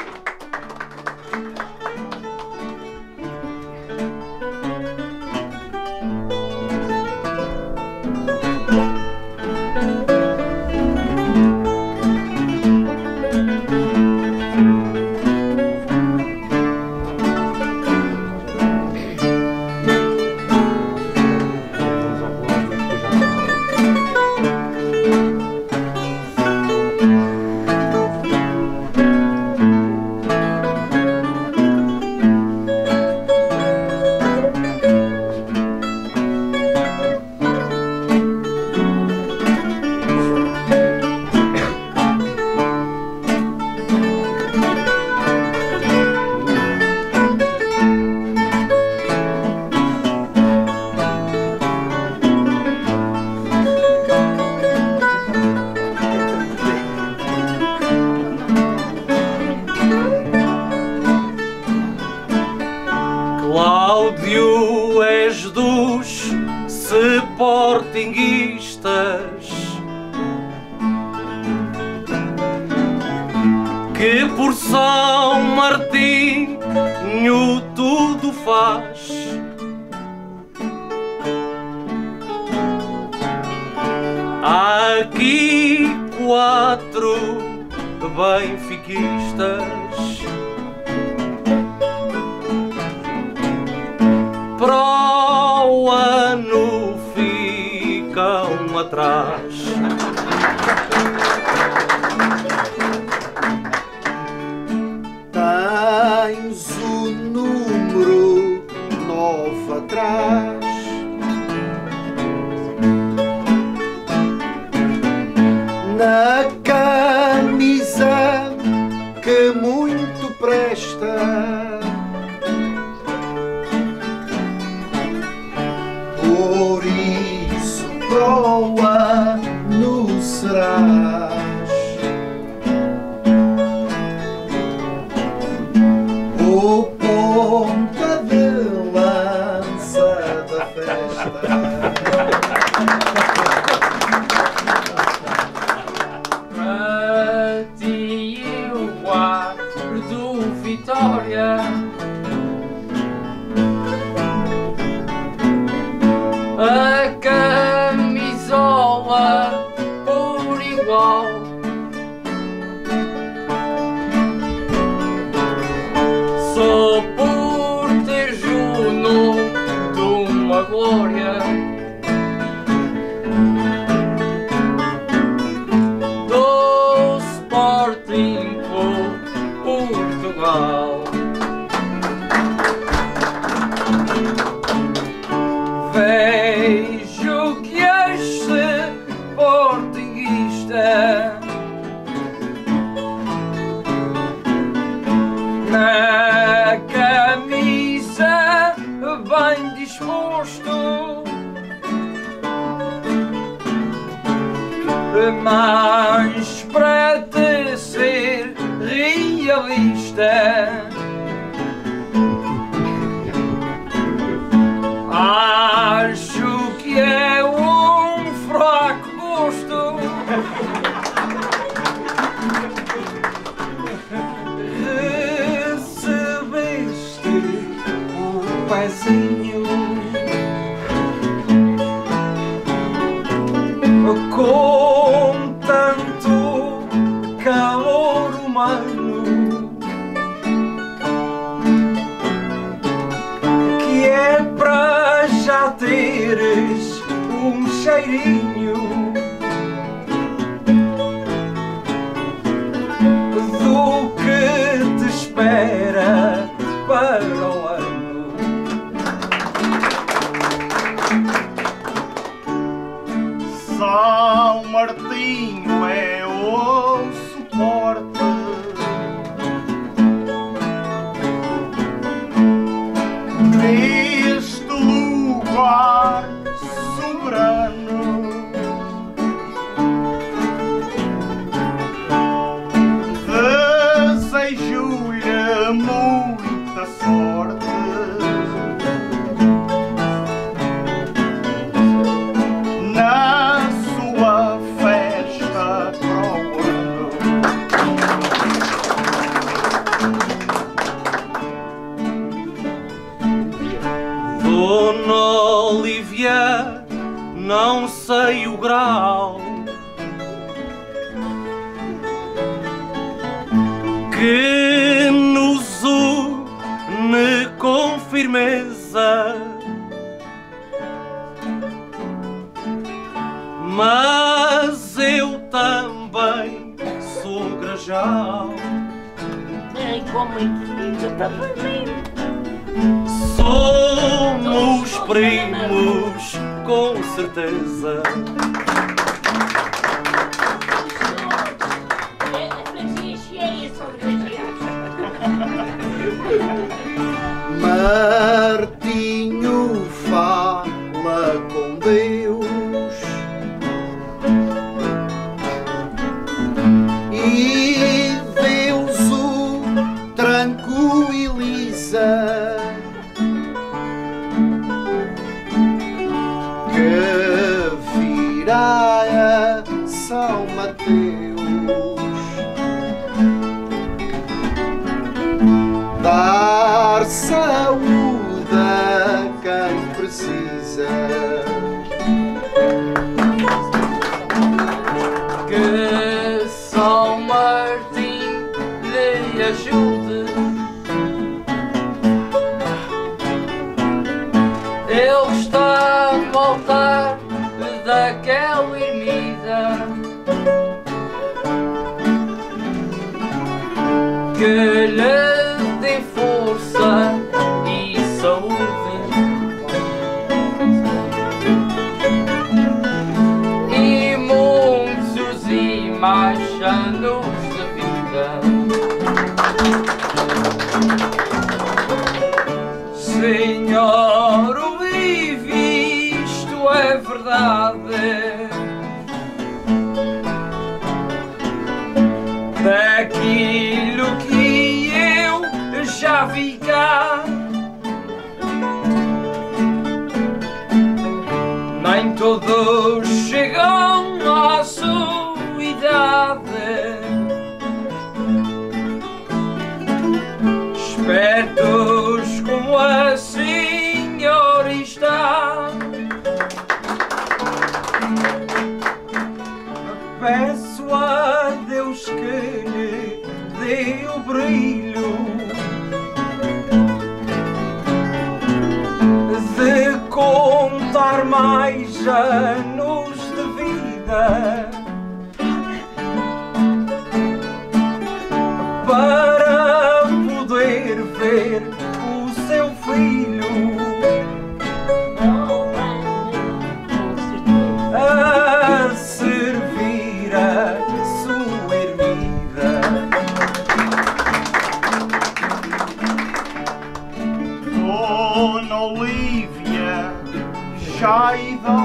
Cláudio, és dos sportinguistas que por São Martinho tudo faz. Há aqui 4 benfiquistas para o ano ficam atrás. Tens o número 9 atrás. Na camisa que muito presta. Por isso pro ano serás o ponta de lança da festa. Para ti eu guardo vitória. A camisola por igual. Só por teres o nome de uma glória. Do Sporting Portugal. Vejo que és sportinguista. Na camisa bem disposto, mas para te ser realista, acho que é um fraco gosto. Recebeste um pezinho com tanto calor humano que é para já teres um cheirinho do que te espera para o ano. São Martinho é o suporte neste lugar soberano. Desejo-lhe muita sorte na sua festa pro ano. Dona Olívia, não sei o grau que nos une com firmeza, mas eu também sou Grajal. Somos primos, com certeza. Martinho fala com Deus e Deus o tranquiliza, que virá a São Mateus dar saúde a quem precisa. Que São Martim lhe ajude. Ele está a voltar daquela ermida, que lhe dê força e saúde, e muitos e mais anos de vida. Senhor, ouvi, isto é verdade, daquilo que eu já vi cá. Nem todos chegam à sua idade, espertos como a senhora está. Peço a Deus que lhe dê o brilho de contar mais anos de vida, para poder ver o seu filho a servir a sua ermida. Dona Olívia, já a idade